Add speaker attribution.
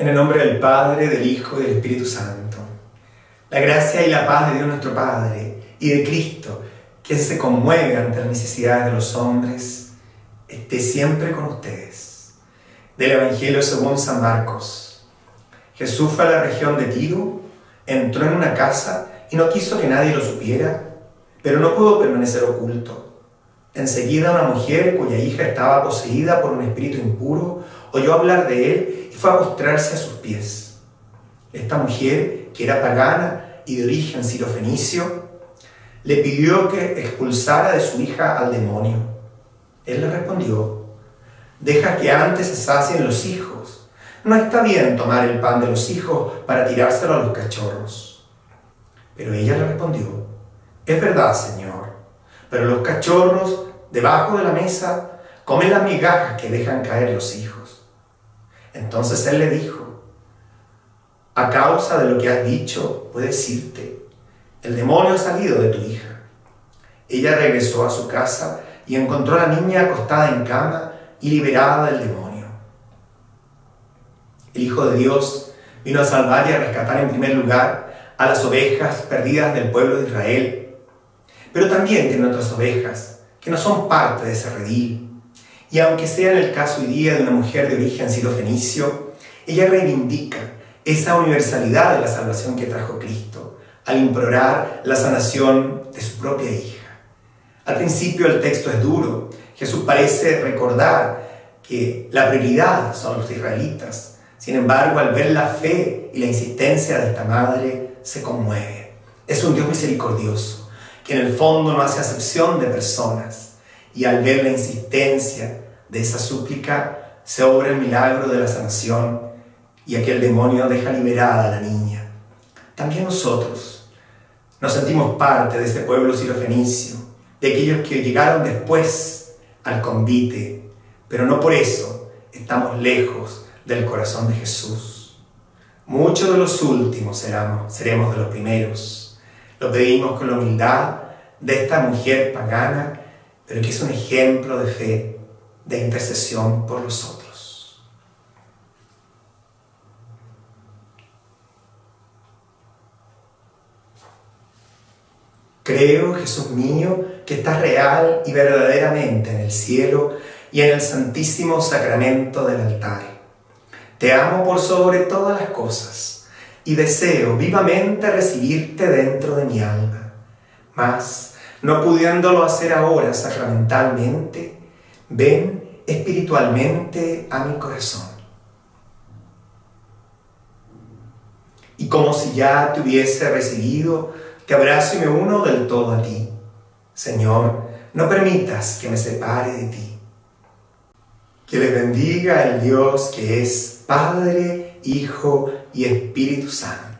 Speaker 1: En el nombre del Padre, del Hijo y del Espíritu Santo. La gracia y la paz de Dios nuestro Padre y de Cristo, quien se conmueve ante las necesidades de los hombres, esté siempre con ustedes. Del Evangelio según San Marcos. Jesús fue a la región de Tiro, entró en una casa y no quiso que nadie lo supiera, pero no pudo permanecer oculto. Enseguida una mujer cuya hija estaba poseída por un espíritu impuro oyó hablar de él y fue a postrarse a sus pies. Esta mujer, que era pagana y de origen sirofenicio, le pidió que expulsara de su hija al demonio. Él le respondió: «Deja que antes se sacien los hijos. No está bien tomar el pan de los hijos para tirárselo a los cachorros». Pero ella le respondió: «Es verdad, Señor, pero los cachorros debajo de la mesa comen las migajas que dejan caer los hijos». Entonces él le dijo: «A causa de lo que has dicho, puedes irte. El demonio ha salido de tu hija». Ella regresó a su casa y encontró a la niña acostada en cama y liberada del demonio. El Hijo de Dios vino a salvar y a rescatar en primer lugar a las ovejas perdidas del pueblo de Israel, pero también tiene otras ovejas que no son parte de ese redil. Y aunque sea en el caso hoy día de una mujer de origen sirofenicio, ella reivindica esa universalidad de la salvación que trajo Cristo al implorar la sanación de su propia hija. Al principio el texto es duro. Jesús parece recordar que la prioridad son los israelitas. Sin embargo, al ver la fe y la insistencia de esta madre, se conmueve. Es un Dios misericordioso, que en el fondo no hace acepción de personas. Y al ver la insistencia de esa súplica, se obra el milagro de la sanación y aquel demonio deja liberada a la niña. También nosotros nos sentimos parte de este pueblo sirofenicio, de aquellos que llegaron después al convite, pero no por eso estamos lejos del corazón de Jesús. Muchos de los últimos seremos de los primeros. Lo pedimos con la humildad de esta mujer pagana, pero que es un ejemplo de fe, de intercesión por los otros. Creo, Jesús mío, que estás real y verdaderamente en el cielo y en el santísimo sacramento del altar. Te amo por sobre todas las cosas y deseo vivamente recibirte dentro de mi alma. Mas, no pudiéndolo hacer ahora sacramentalmente, ven espiritualmente a mi corazón. Y como si ya te hubiese recibido, te abrazo y me uno del todo a ti. Señor, no permitas que me separe de ti. Que les bendiga el Dios que es Padre, Hijo y Espíritu Santo.